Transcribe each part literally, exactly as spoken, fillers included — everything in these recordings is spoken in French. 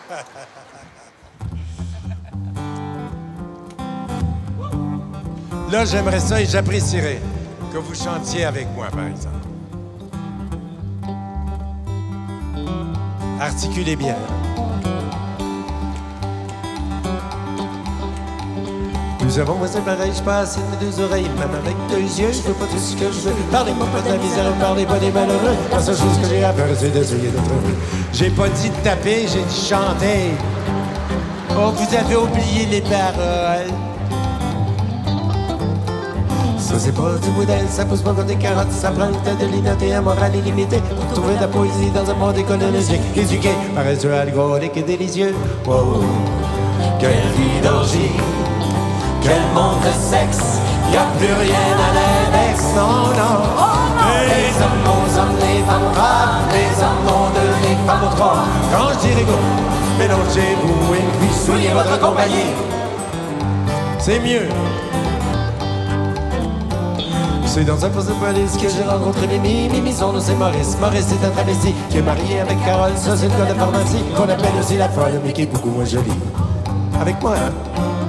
Là, j'aimerais ça et j'apprécierais que vous chantiez avec moi, par exemple. Articulez bien. Nous avons voisin pareil, je passe mes deux oreilles, même avec deux yeux, je veux pas tout ce que je veux. Parlez-moi pas de la misère, parlez pas des malheureux. La seule chose que j'ai à faire, c'est d'essayer d'être heureux. J'ai pas dit de taper, j'ai dit chanter. Oh, vous avez oublié les paroles. Ça, c'est pas du modèle, ça pousse pas comme des carottes. Ça prend le temps de l'innoter, un moral illimité. Pour trouver de la poésie dans un monde écologique. Éduqué, paresseux, alcoolique et délicieux. Wow, quelle vie d'orgie. Quel monde de sexe, y'a plus rien à l'index, non, non. Oh, non. Les hommes aux hommes, les femmes aux femmes, les hommes aux deux, les femmes aux trois. Quand je dis rigolo, mélangez-vous et puis souillez votre compagnie. C'est mieux. C'est dans un poste de police que j'ai rencontré Mimi. Mimi, son nom c'est Maurice. Maurice c'est un travesti qui est marié avec Carole. Ça c'est le gars de pharmacie qu'on appelle aussi la folle, mais qui est beaucoup moins jolie. Avec moi, hein?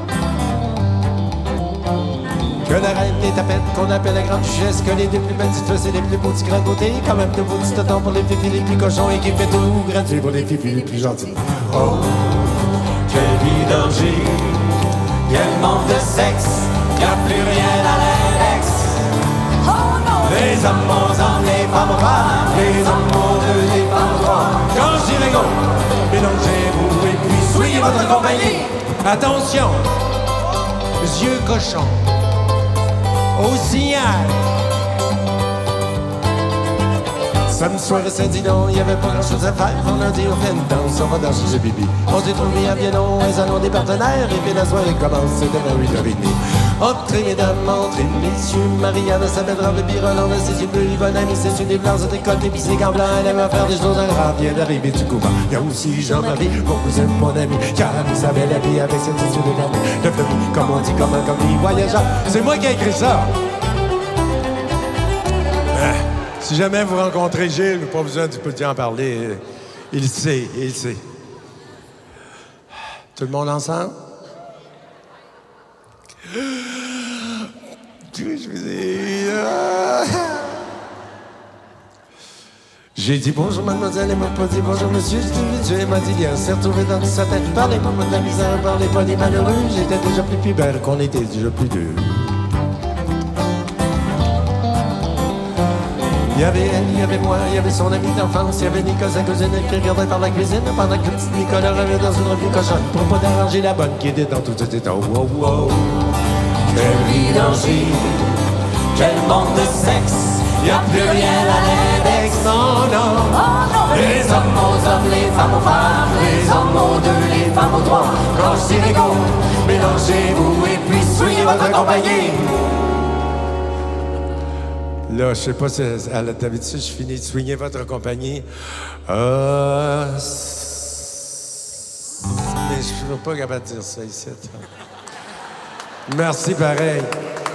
Que la reine des tapettes, qu'on appelle la grande duchesse. Que les deux plus belles petites c'est les plus beaux petits grands côtés. Quand même de beaux petits totons pour les fifis les plus cochons. Et qui fait tout gratuit pour les fifis les plus gentils. Oh, quelle vie d'orgie. Quel monde de sexe. Y'a plus rien à l'index. Oh non. Les hommes aux hommes, les femmes aux femmes. Les hommes aux deux, les femmes aux trois. Quand je dis rigolo, mélangez-vous et puis soyez votre compagnie. Attention, yeux cochons. Au signal. Samedi soir et samedi non, il y avait pas grand chose à faire. On a dit on fait une danse, on va danser chez Bibi. On s'est trouvé à Viennon, les allons des partenaires. Et puis la soirée commence, c'est demain huit heures trente. Entrez mesdames, entrez messieurs. Marianne s'appelle le Birolon, ses yeux bleus, Yvonne Ami, ses yeux des blancs, ses décolletés, puis ses gants blancs. Elle aime faire des choses graves, vient d'arriver du couvent. Il y a aussi Jean-Marie, mon cousin, mon ami, car elle savait la vie avec cette yeux de dame. Le famille, comme on dit, comme un comme dit, voyageur. C'est moi qui ai écrit ça. Euh, si jamais vous rencontrez Gilles, pas besoin du petit en parler. Il sait, il sait. Tout le monde ensemble? Je vous ai... J'ai dit bonjour mademoiselle, elle m'a pas dit bonjour monsieur. J'ai dit Dieu, elle m'a dit bien, s'est retrouvé dans sa tête. Parlez-moi de la misère, parlez pas des malheureux. J'étais déjà plus pubère qu'on était déjà plus deux. Il y avait elle, il y avait moi, il y avait son ami d'enfance. Il y avait Nicolas, sa cousine, qui regardait par la cuisine. Pendant que le petit Nicolas revient dans une revue cochonne pour pas déranger la bonne qui était dans tout cet état. Wow, wow. Quelle vie d'orgie, quel monde de sexe. Y'a plus rien à l'index, non, non. Oh, non. Les hommes aux hommes, les femmes aux femmes. Les hommes aux deux, les femmes aux trois. Quand je dis rigolo, mélangez-vous et puis soyez votre compagnie. Là, je sais pas si à la d'habitude, je finis de soigner votre compagnie. Euh... Mais je ne suis pas capable de dire ça ici. Merci pareil.